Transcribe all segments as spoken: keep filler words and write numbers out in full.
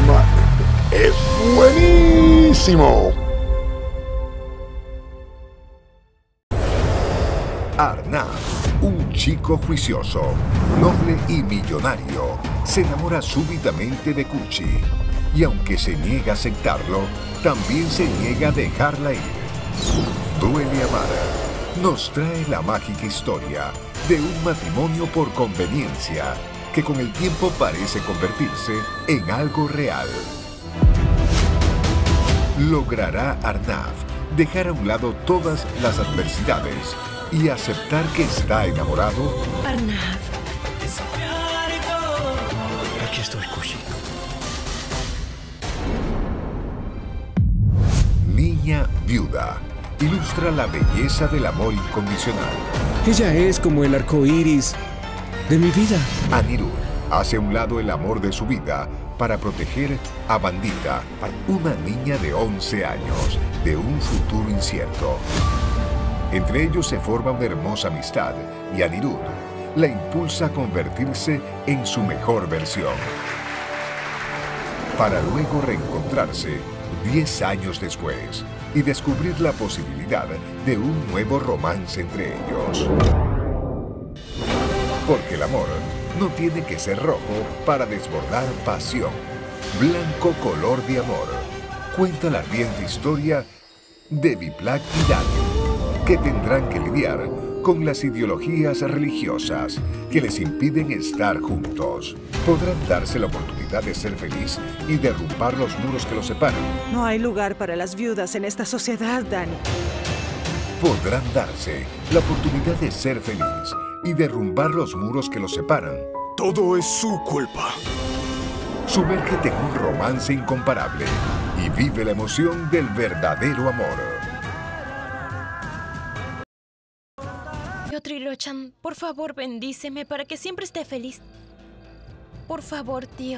programa es buenísimo. Arnav, un chico juicioso, noble y millonario, se enamora súbitamente de Cuchi. Y aunque se niega a aceptarlo, también se niega a dejarla ir. Duele amar nos trae la mágica historia de un matrimonio por conveniencia que con el tiempo parece convertirse en algo real. ¿Logrará Arnav dejar a un lado todas las adversidades y aceptar que está enamorado? Arnav. Aquí estoy, Cuchi. Niña viuda ilustra la belleza del amor incondicional. Ella es como el arco iris de mi vida. Anirudh hace a un lado el amor de su vida para proteger a Bandita, una niña de once años, de un futuro incierto. Entre ellos se forma una hermosa amistad y Anirudh la impulsa a convertirse en su mejor versión. Para luego reencontrarse diez años después y descubrir la posibilidad de un nuevo romance entre ellos. Porque el amor no tiene que ser rojo para desbordar pasión. Blanco color de amor. Cuenta la ardiente historia de Viplak y Dani, que tendrán que lidiar con las ideologías religiosas que les impiden estar juntos. Podrán darse la oportunidad de ser feliz y derrumbar los muros que los separan. No hay lugar para las viudas en esta sociedad, Dani. Podrán darse la oportunidad de ser feliz y derrumbar los muros que los separan. Todo es su culpa. Sumérgete en un romance incomparable y vive la emoción del verdadero amor. Trilochan, por favor, bendíceme para que siempre esté feliz. Por favor, tío.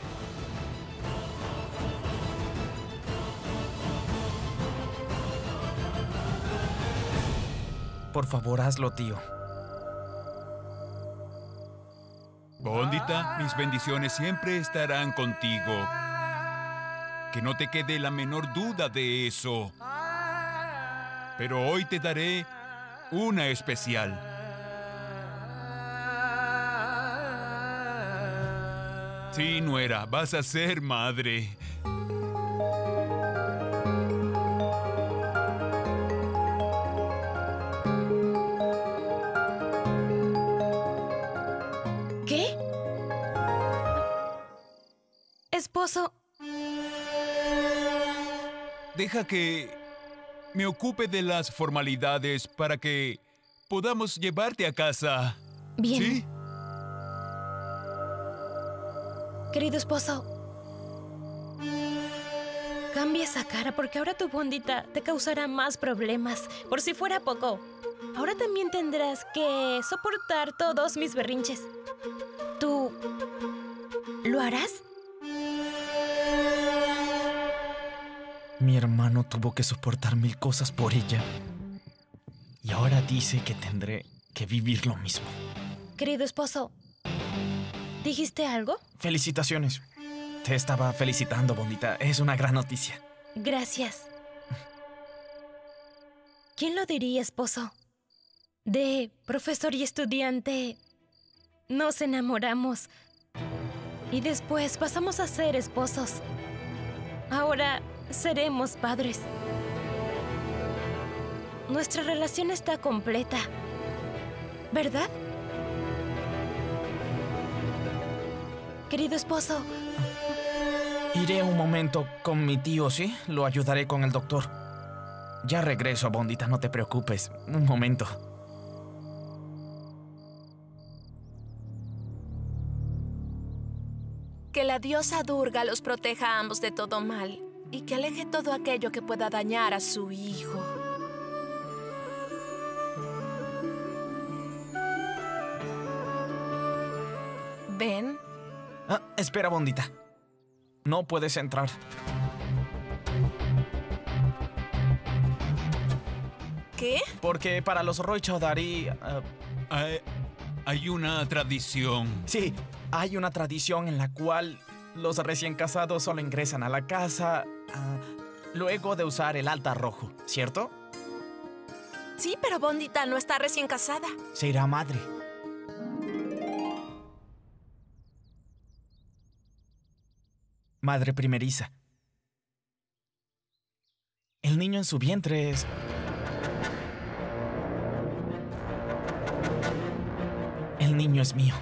Por favor, hazlo, tío. Bondita, mis bendiciones siempre estarán contigo. Que no te quede la menor duda de eso. Pero hoy te daré una especial. Sí, nuera, vas a ser madre. ¿Qué? Esposo. Deja que me ocupe de las formalidades para que podamos llevarte a casa. Bien. ¿Sí? Querido esposo, cambia esa cara porque ahora tu bondita te causará más problemas. Por si fuera poco, ahora también tendrás que soportar todos mis berrinches. ¿Tú lo harás? Mi hermano tuvo que soportar mil cosas por ella. Y ahora dice que tendré que vivir lo mismo. Querido esposo, ¿dijiste algo? Felicitaciones. Te estaba felicitando, Bondita. Es una gran noticia. Gracias. ¿Quién lo diría, esposo? De profesor y estudiante nos enamoramos. Y después pasamos a ser esposos. Ahora seremos padres. Nuestra relación está completa, ¿verdad? Querido esposo. Iré un momento con mi tío, ¿sí? Lo ayudaré con el doctor. Ya regreso, Bondita, no te preocupes. Un momento. Que la diosa Durga los proteja a ambos de todo mal y que aleje todo aquello que pueda dañar a su hijo. ¿Ven? Ah, espera, Bondita. No puedes entrar. ¿Qué? Porque para los Roy Chaudhary... Uh, hay, hay una tradición. Sí, hay una tradición en la cual los recién casados solo ingresan a la casa ah, luego de usar el altar rojo, ¿cierto? Sí, pero Bondita no está recién casada. Será madre. Madre primeriza. El niño en su vientre es... El niño es mío.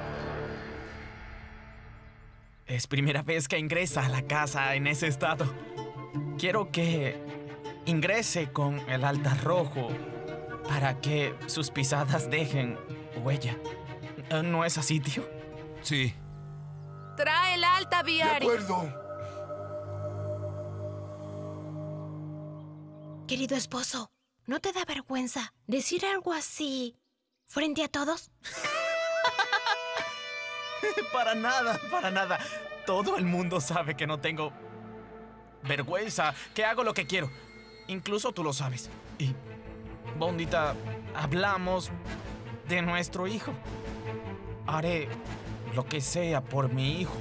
Es primera vez que ingresa a la casa en ese estado. Quiero que ingrese con el altar rojo para que sus pisadas dejen huella. ¿No es así, tío? Sí. Trae el alta, De Viari. acuerdo. Querido esposo, ¿no te da vergüenza decir algo así frente a todos? Para nada, para nada. Todo el mundo sabe que no tengo vergüenza, que hago lo que quiero. Incluso tú lo sabes. Y, Bondita, hablamos de nuestro hijo. Haré lo que sea por mi hijo.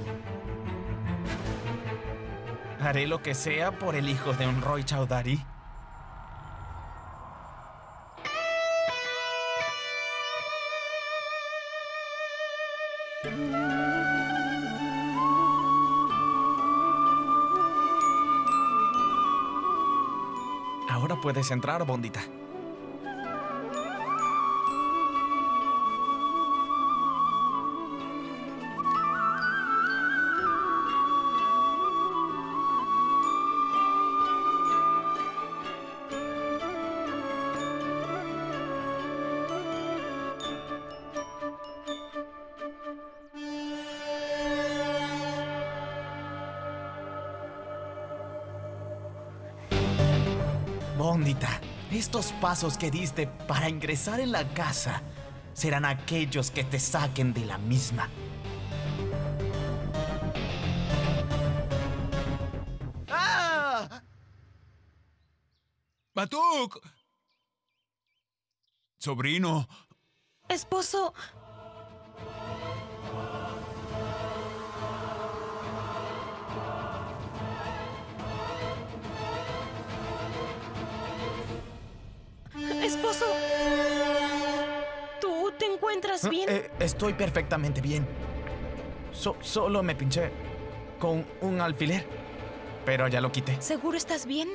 Haré lo que sea por el hijo de un Roy Chaudhary. Ahora puedes entrar, Bondita. Bondita, estos pasos que diste para ingresar en la casa serán aquellos que te saquen de la misma. ¡Ah! ¡Batuk! Sobrino. Esposo, esposo, ¿tú te encuentras bien? Eh, estoy perfectamente bien. So- solo me pinché con un alfiler, pero ya lo quité. ¿Seguro estás bien?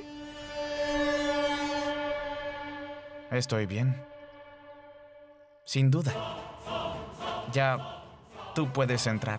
Estoy bien. Sin duda. Ya tú puedes entrar.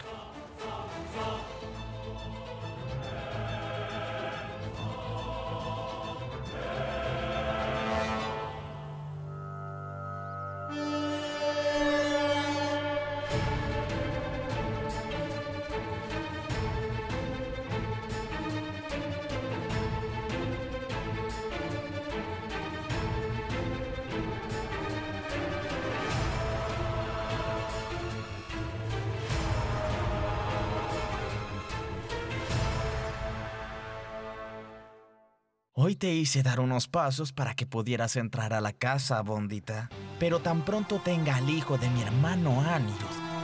Hoy te hice dar unos pasos para que pudieras entrar a la casa, Bondita. Pero tan pronto tenga al hijo de mi hermano Anirudh,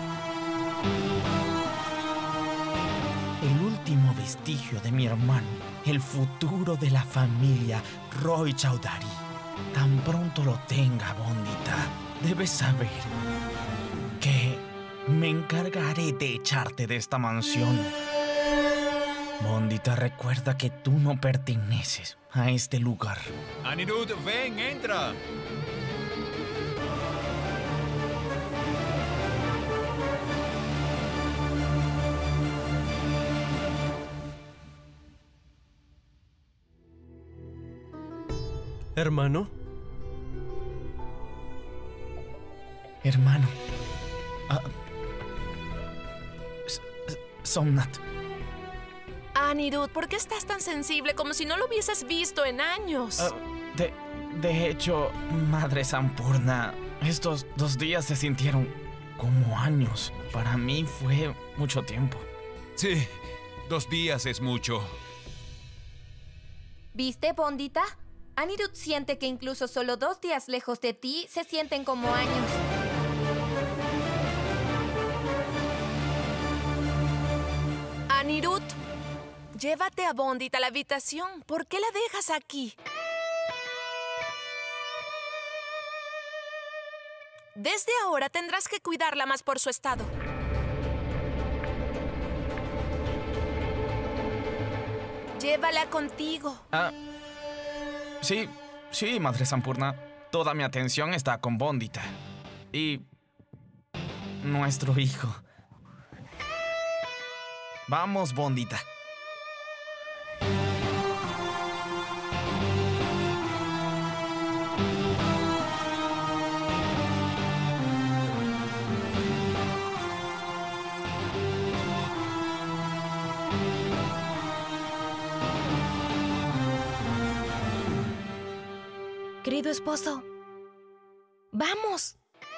el último vestigio de mi hermano, el futuro de la familia Roy Chaudhary, tan pronto lo tenga, Bondita, debes saber que me encargaré de echarte de esta mansión. Bondita, recuerda que tú no perteneces a este lugar. Anirudh, ven, entra. Hermano, Hermano. Ah, S- S- Somnath. Anirudh, ¿por qué estás tan sensible como si no lo hubieses visto en años? Ah, de, de hecho, Madre Sampurna, estos dos días se sintieron como años. Para mí fue mucho tiempo. Sí, dos días es mucho. ¿Viste, Bondita? Anirudh siente que incluso solo dos días lejos de ti se sienten como años. Llévate a Bondita a la habitación. ¿Por qué la dejas aquí? Desde ahora tendrás que cuidarla más por su estado. Llévala contigo. Ah, sí, sí, Madre Sampurna. Toda mi atención está con Bondita. Y... nuestro hijo. Vamos, Bondita. Querido esposo, ¡vamos!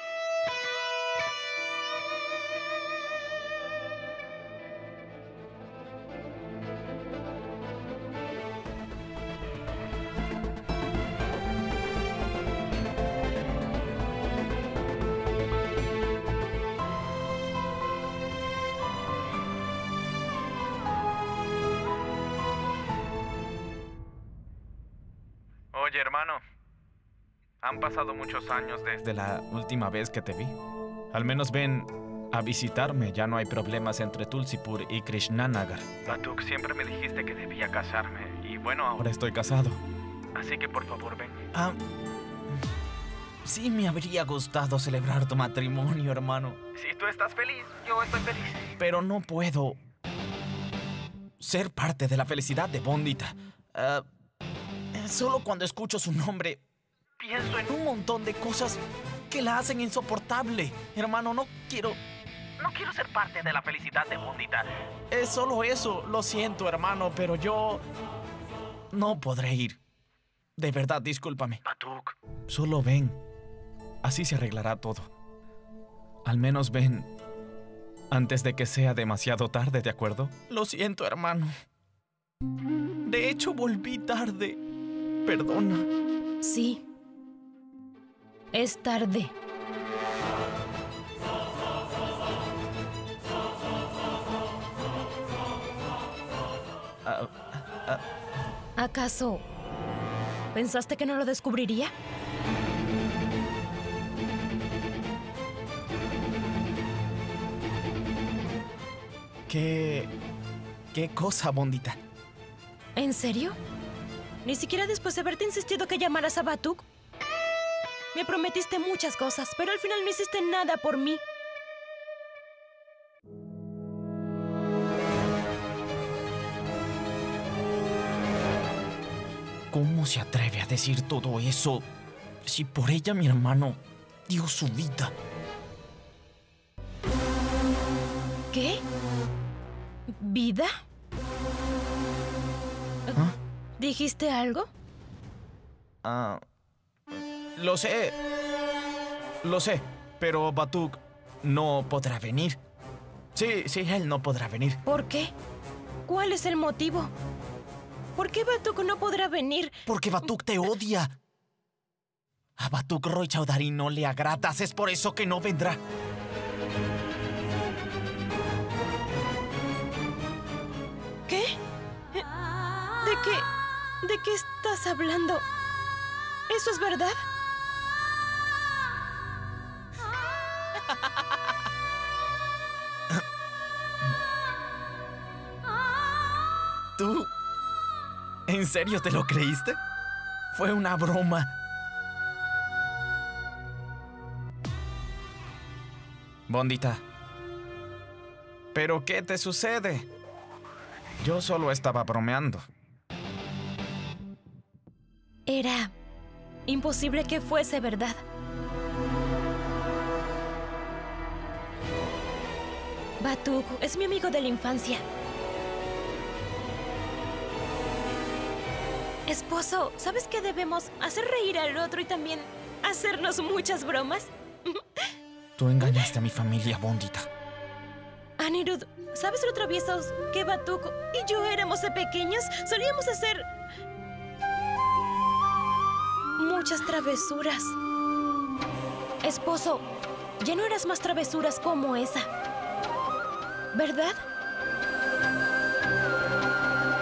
Oye, hermano. Han pasado muchos años desde la última vez que te vi. Al menos ven a visitarme. Ya no hay problemas entre Tulsipur y Krishnanagar. Batuk, siempre me dijiste que debía casarme. Y bueno, ahora estoy casado. Así que por favor, ven. Ah, sí me habría gustado celebrar tu matrimonio, hermano. Si tú estás feliz, yo estoy feliz. Pero no puedo ser parte de la felicidad de Bondita. Uh, solo cuando escucho su nombre... pienso en un montón de cosas que la hacen insoportable. Hermano, no quiero... No quiero ser parte de la felicidad de Bondita. Es solo eso. Lo siento, hermano, pero yo... no podré ir. De verdad, discúlpame. Batuk. Solo ven. Así se arreglará todo. Al menos ven antes de que sea demasiado tarde, ¿de acuerdo? Lo siento, hermano. De hecho, volví tarde. Perdona. Sí. Es tarde. Uh, uh, ¿Acaso pensaste que no lo descubriría? ¿Qué... qué cosa, Bondita? ¿En serio? ¿Ni siquiera después de haberte insistido que llamaras a Batuk? Me prometiste muchas cosas, pero al final no hiciste nada por mí. ¿Cómo se atreve a decir todo eso si por ella mi hermano dio su vida? ¿Qué? ¿Vida? ¿Ah? ¿Dijiste algo? Ah... Lo sé. Lo sé. Pero Batuk no podrá venir. Sí, sí, él no podrá venir. ¿Por qué? ¿Cuál es el motivo? ¿Por qué Batuk no podrá venir? Porque Batuk te odia. A Batuk Roy Chaudhary no le agradas. Es por eso que no vendrá. ¿Qué? ¿De qué? ¿De qué estás hablando? ¿Eso es verdad? ¿Tú? ¿En serio te lo creíste? Fue una broma. Bondita. ¿Pero qué te sucede? Yo solo estaba bromeando. Era imposible que fuese verdad. Batuk es mi amigo de la infancia. Esposo, ¿sabes que debemos hacer reír al otro y también hacernos muchas bromas? Tú engañaste a mi familia, Bondita. Anirudh, ¿sabes lo traviesos que Batuk y yo éramos de pequeños? Solíamos hacer muchas travesuras. Esposo, ya no harás más travesuras como esa, ¿verdad?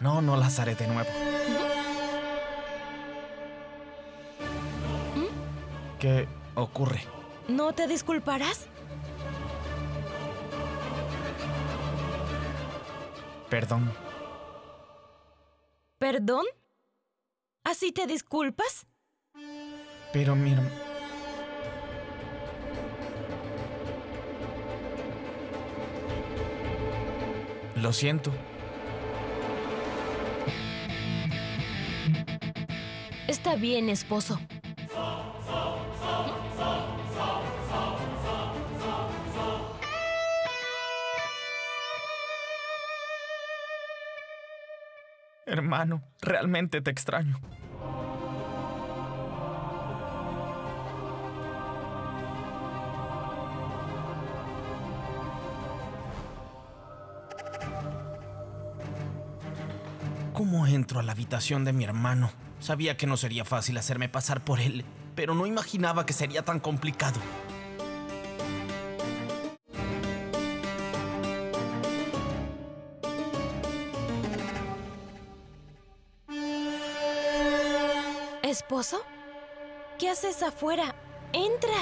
No, no las haré de nuevo. ¿Mm? ¿Qué ocurre? ¿No te disculparás? Perdón. ¿Perdón? ¿Así te disculpas? Pero mi hermano... Lo siento. Está bien, esposo. Hermano, realmente te extraño. ¿Cómo entro a la habitación de mi hermano? Sabía que no sería fácil hacerme pasar por él, pero no imaginaba que sería tan complicado. ¿Esposo? ¿Qué haces afuera? ¡Entra!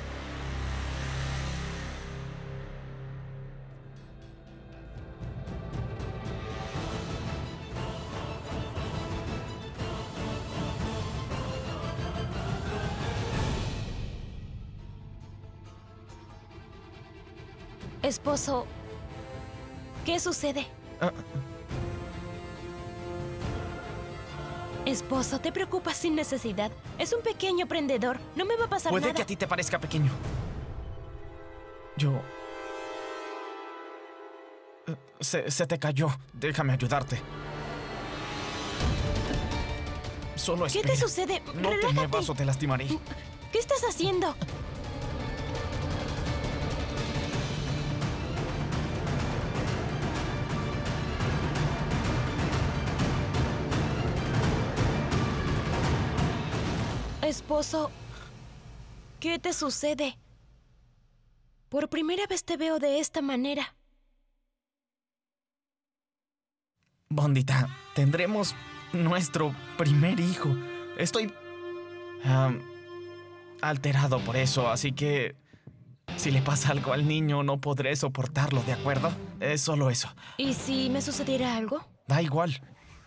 Esposo, ¿qué sucede? Ah. Esposo, te preocupas sin necesidad. Es un pequeño prendedor. No me va a pasar Puede nada. que a ti te parezca pequeño. Yo... Eh, Se, se te cayó. Déjame ayudarte. Solo ¿Qué espera. te sucede? No te Relájate. muevas o te lastimaré. ¿Qué estás haciendo? Esposo, ¿qué te sucede? Por primera vez te veo de esta manera. Bondita, tendremos nuestro primer hijo. Estoy... um, alterado por eso, así que... Si le pasa algo al niño, no podré soportarlo, ¿de acuerdo? Es solo eso. ¿Y si me sucediera algo? Da igual.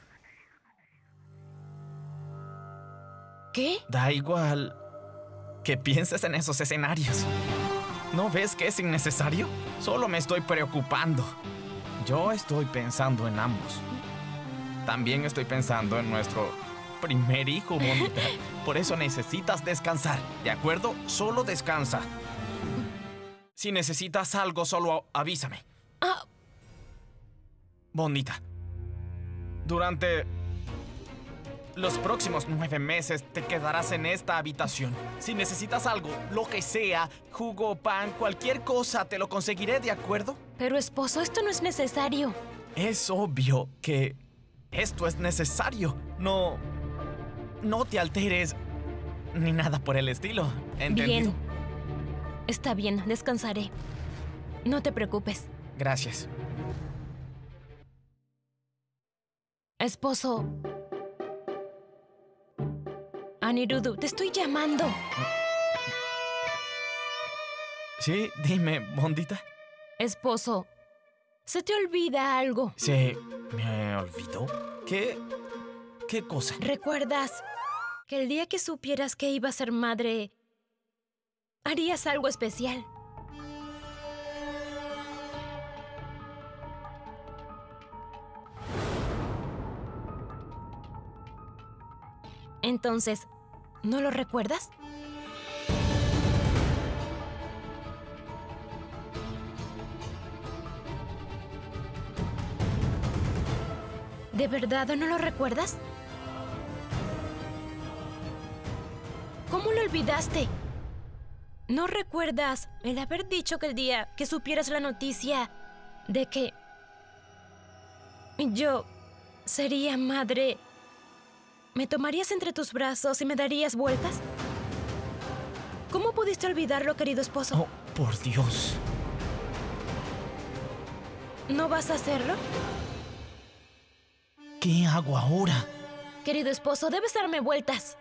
¿Qué? Da igual que pienses en esos escenarios. ¿No ves que es innecesario? Solo me estoy preocupando. Yo estoy pensando en ambos. También estoy pensando en nuestro primer hijo, Bondita. Por eso necesitas descansar, ¿de acuerdo? Solo descansa. Si necesitas algo, solo avísame. Ah. Bondita, durante los próximos nueve meses te quedarás en esta habitación. Si necesitas algo, lo que sea, jugo, pan, cualquier cosa, te lo conseguiré, ¿de acuerdo? Pero, esposo, esto no es necesario. Es obvio que esto es necesario. No... No te alteres ni nada por el estilo, ¿entendido? Bien. Está bien, descansaré. No te preocupes. Gracias. Esposo... Anirudh, te estoy llamando. Sí, dime, Bondita. Esposo, ¿se te olvida algo? ¿Se me olvidó? ¿Qué? ¿Qué cosa? ¿Recuerdas que el día que supieras que iba a ser madre, harías algo especial? Entonces, ¿no lo recuerdas? ¿De verdad no lo recuerdas? ¿Cómo lo olvidaste? ¿No recuerdas el haber dicho que el día que supieras la noticia de que yo sería madre, me tomarías entre tus brazos y me darías vueltas? ¿Cómo pudiste olvidarlo, querido esposo? Oh, por Dios. ¿No vas a hacerlo? ¿Qué hago ahora? Querido esposo, debes darme vueltas.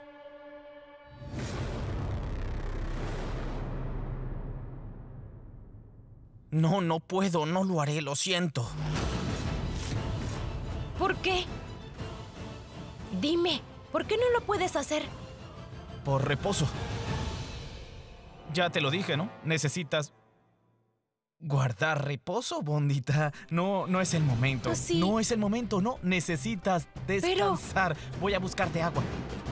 No, no puedo, no lo haré, lo siento. ¿Por qué? Dime, ¿por qué no lo puedes hacer? Por reposo. Ya te lo dije, ¿no? Necesitas guardar reposo, Bondita. No, no es el momento. Sí. No es el momento, no. Necesitas descansar. Pero... Voy a buscarte agua.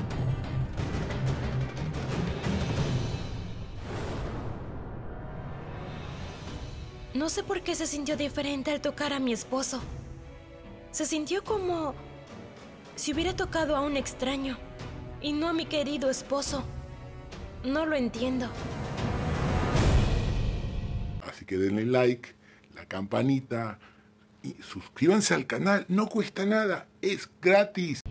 No sé por qué se sintió diferente al tocar a mi esposo. Se sintió como si hubiera tocado a un extraño y no a mi querido esposo. No lo entiendo. Así que denle like, la campanita y suscríbanse al canal. No cuesta nada, es gratis.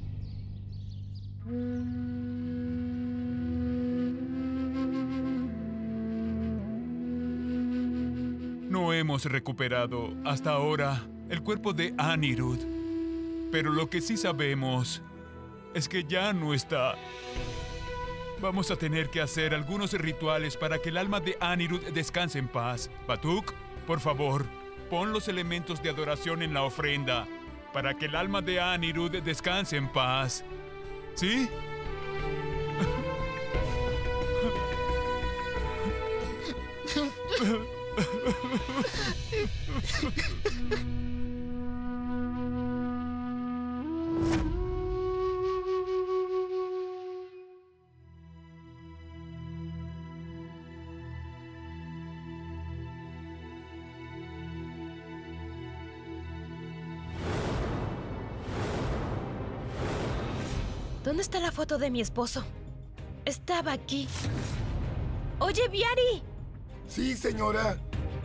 No hemos recuperado hasta ahora el cuerpo de Anirudh. Pero lo que sí sabemos es que ya no está. Vamos a tener que hacer algunos rituales para que el alma de Anirudh descanse en paz. Batuk, por favor, pon los elementos de adoración en la ofrenda para que el alma de Anirudh descanse en paz. ¿Sí? ¿Dónde está la foto de mi esposo? Estaba aquí. Oye, Viari. Sí, señora.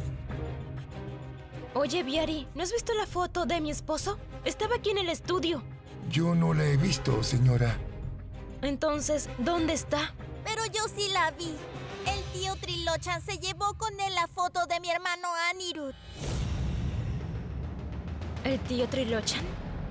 Oye, Viari, ¿no has visto la foto de mi esposo? Estaba aquí en el estudio. Yo no la he visto, señora. Entonces, ¿dónde está? Pero yo sí la vi. El tío Trilochan se llevó con él la foto de mi hermano Anirudh. ¿El tío Trilochan?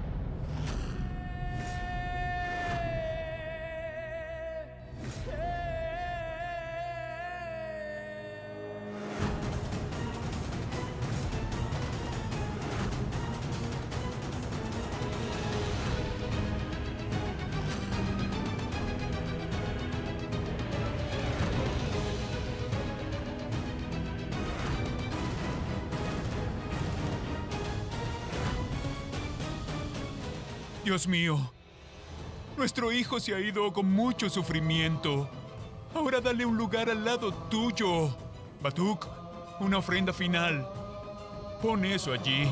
Dios mío, nuestro hijo se ha ido con mucho sufrimiento. Ahora dale un lugar al lado tuyo. Batuk, una ofrenda final. Pon eso allí.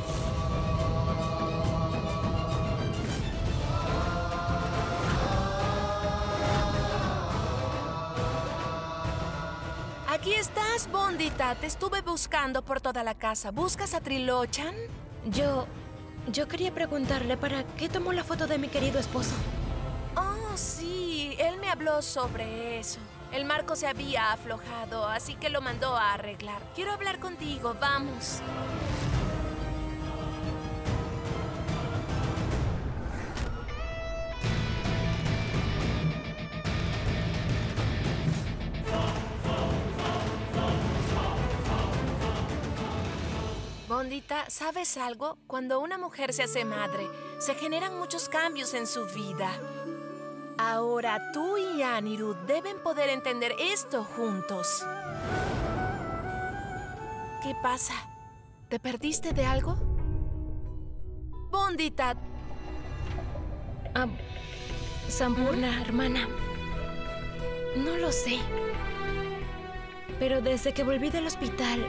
Aquí estás, Bondita. Te estuve buscando por toda la casa. ¿Buscas a Trilochan? Yo... Yo quería preguntarle para qué tomó la foto de mi querido esposo. Oh, sí. Él me habló sobre eso. El marco se había aflojado, así que lo mandó a arreglar. Quiero hablar contigo. Vamos. Bondita, ¿sabes algo? Cuando una mujer se hace madre, se generan muchos cambios en su vida. Ahora tú y Anirudh deben poder entender esto juntos. ¿Qué pasa? ¿Te perdiste de algo? Bondita. Ah, Sampurna, ¿Mm? hermana. No lo sé. Pero desde que volví del hospital...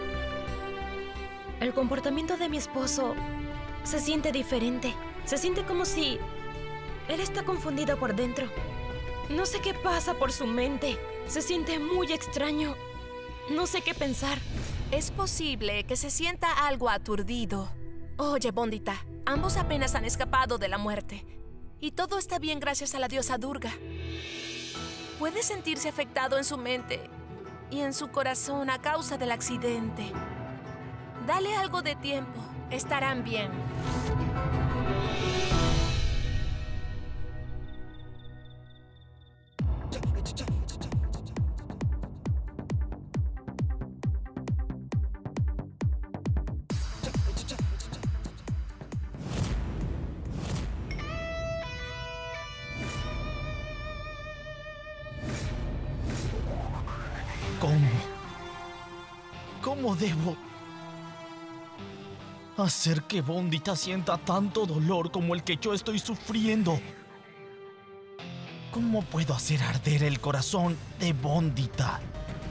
El comportamiento de mi esposo se siente diferente. Se siente como si él está confundido por dentro. No sé qué pasa por su mente. Se siente muy extraño. No sé qué pensar. Es posible que se sienta algo aturdido. Oye, Bondita, ambos apenas han escapado de la muerte. Y todo está bien gracias a la diosa Durga. Puede sentirse afectado en su mente y en su corazón a causa del accidente. Dale algo de tiempo. Estarán bien. ¿Cómo? ¿Cómo debo hacer que Bondita sienta tanto dolor como el que yo estoy sufriendo? ¿Cómo puedo hacer arder el corazón de Bondita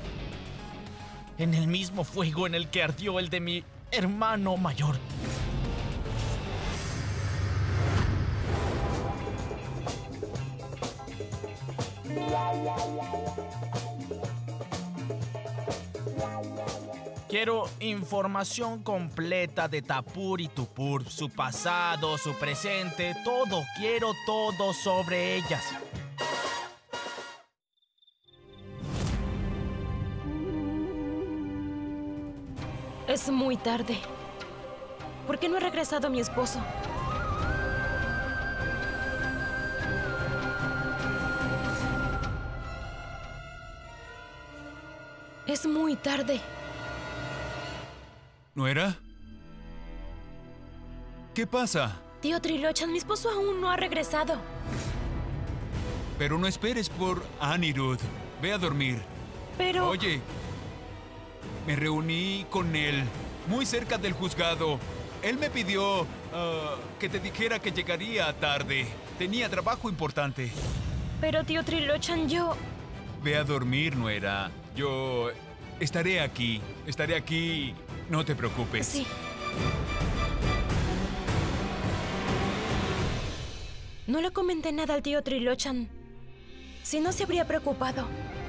en el mismo fuego en el que ardió el de mi hermano mayor? Quiero información completa de Tapur y Tupur, su pasado, su presente, todo. Quiero todo sobre ellas. Es muy tarde. ¿Por qué no ha regresado mi esposo? Es muy tarde. ¿Nuera? ¿Qué pasa? Tío Trilochan, mi esposo aún no ha regresado. Pero no esperes por Anirudh. Ve a dormir. Pero... Oye, me reuní con él, muy cerca del juzgado. Él me pidió uh, que te dijera que llegaría tarde. Tenía trabajo importante. Pero, tío Trilochan, yo... Ve a dormir, Nuera. Yo estaré aquí. Estaré aquí. No te preocupes. Sí. No le comenté nada al tío Trilochan. Si no, se habría preocupado.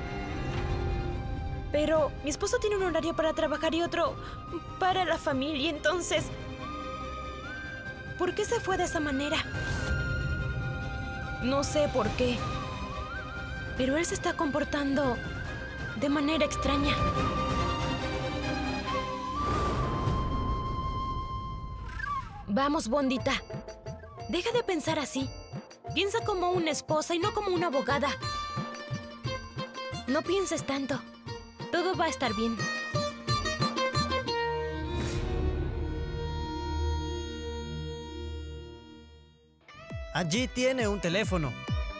Pero mi esposo tiene un horario para trabajar y otro para la familia, entonces... ¿por qué se fue de esa manera? No sé por qué. Pero él se está comportando de manera extraña. Vamos, Bondita. Deja de pensar así. Piensa como una esposa y no como una abogada. No pienses tanto. Todo va a estar bien. Allí tiene un teléfono.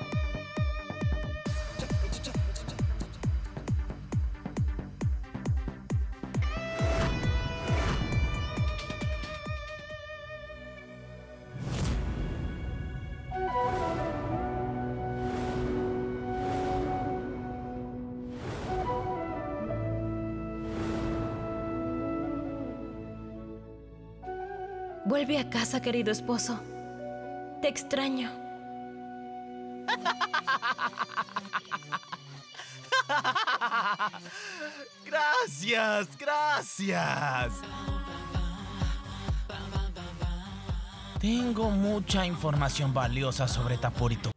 Vuelve a casa, querido esposo. Te extraño. Gracias, gracias. Tengo mucha información valiosa sobre Tapur y Tupur.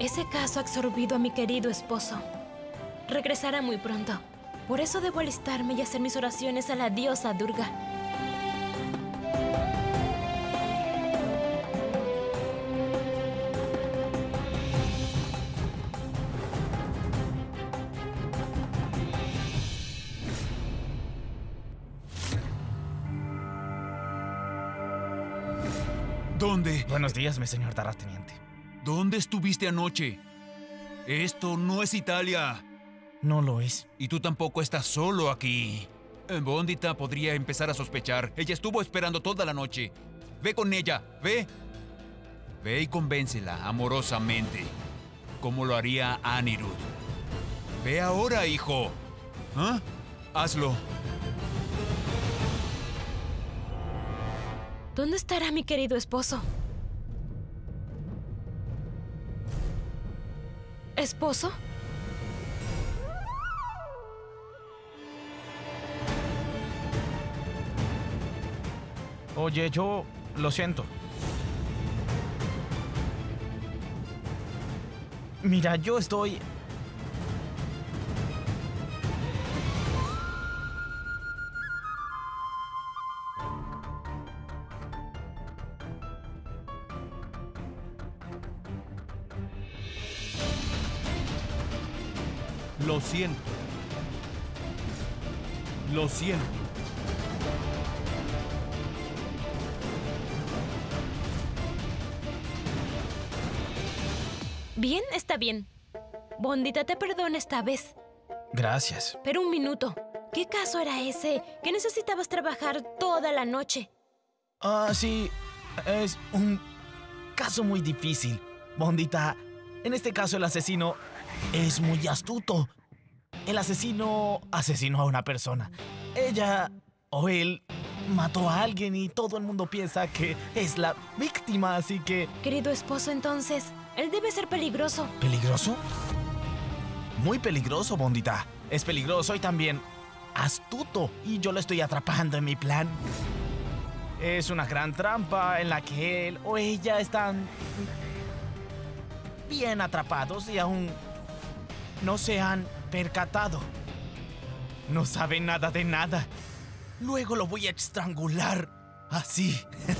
Ese caso ha absorbido a mi querido esposo. Regresará muy pronto. Por eso debo alistarme y hacer mis oraciones a la diosa Durga. ¿Dónde? Buenos días, mi señor terrateniente. ¿Dónde estuviste anoche? Esto no es Italia. No lo es. Y tú tampoco estás solo aquí. Bondita podría empezar a sospechar. Ella estuvo esperando toda la noche. Ve con ella, ve. Ve y convéncela amorosamente, como lo haría Anirudh. Ve ahora, hijo. ¿Ah? Hazlo. ¿Dónde estará mi querido esposo? ¿Esposo? Oye, yo lo siento. Mira, yo estoy... Lo siento. Lo siento. Bien, está bien. Bondita te perdona esta vez. Gracias. Pero un minuto. ¿Qué caso era ese que necesitabas trabajar toda la noche? Ah, sí. Es un caso muy difícil. Bondita, en este caso el asesino es muy astuto. El asesino asesinó a una persona. Ella o él mató a alguien y todo el mundo piensa que es la víctima, así que... Querido esposo, entonces, él debe ser peligroso. ¿Peligroso? Muy peligroso, Bondita. Es peligroso y también astuto. Y yo lo estoy atrapando en mi plan. Es una gran trampa en la que él o ella están bien atrapados y aún no se han percatado. No saben nada de nada. Luego lo voy a estrangular. Así.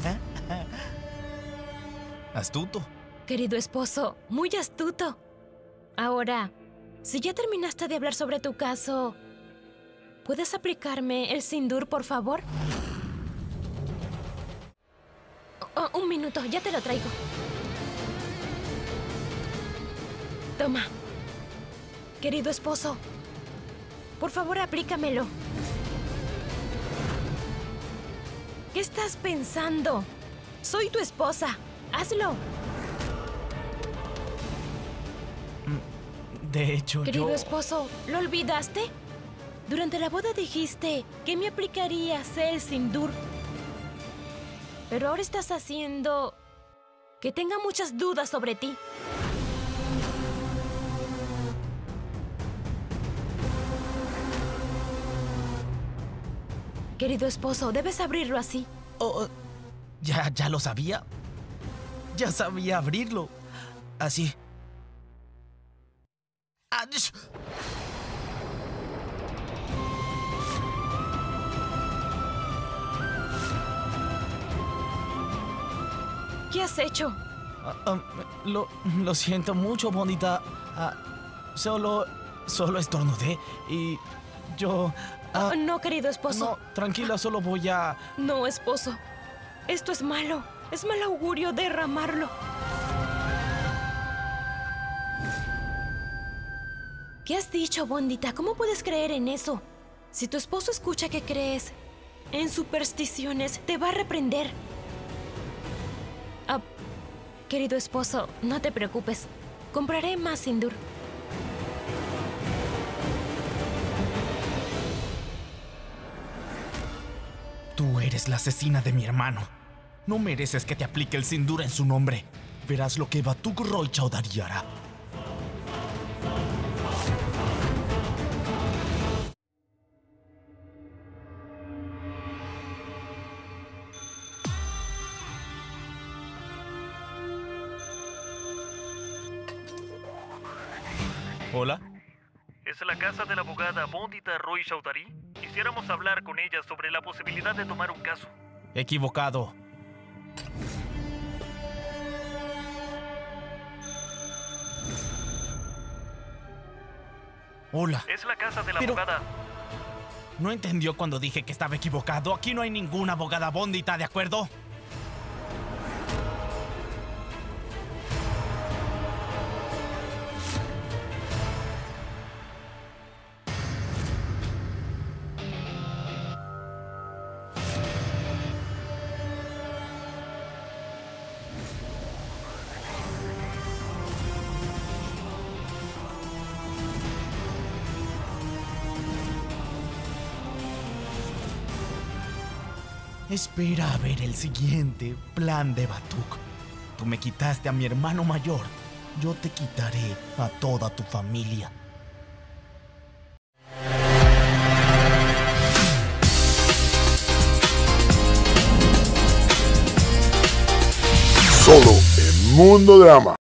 Astuto. Querido esposo, muy astuto. Ahora, si ya terminaste de hablar sobre tu caso, ¿puedes aplicarme el sindur, por favor? Oh, un minuto, ya te lo traigo. Toma. Querido esposo, por favor, aplícamelo. ¿Qué estás pensando? Soy tu esposa. Hazlo. De hecho, Querido yo... esposo, ¿lo olvidaste? Durante la boda dijiste que me aplicarías el sindur. Pero ahora estás haciendo que tenga muchas dudas sobre ti. Querido esposo, debes abrirlo así. Oh, ya, ya lo sabía. Ya sabía abrirlo. Así. Ah, ¿Qué has hecho? Uh, um, lo, lo siento mucho, Bondita. Uh, solo, solo estornudé y yo... Uh, oh, no, querido esposo. No, tranquila, solo voy a... No, esposo. Esto es malo. Es mal augurio derramarlo. ¿Qué has dicho, Bondita? ¿Cómo puedes creer en eso? Si tu esposo escucha que crees en supersticiones, te va a reprender. Ah, querido esposo, no te preocupes. Compraré más sindur. Tú eres la asesina de mi hermano. No mereces que te aplique el sindur en su nombre. Verás lo que Batuk Roy Chaudhary hará. Hola. Es la casa de la abogada Bondita Roy Chaudhary. Quisiéramos hablar con ella sobre la posibilidad de tomar un caso. Equivocado. Hola. Es la casa de la Pero... abogada. ¿No entendió cuando dije que estaba equivocado? Aquí no hay ninguna abogada Bondita, ¿de acuerdo? Espera a ver el siguiente plan de Batuk. Tú me quitaste a mi hermano mayor. Yo te quitaré a toda tu familia. Solo en Mundo Drama.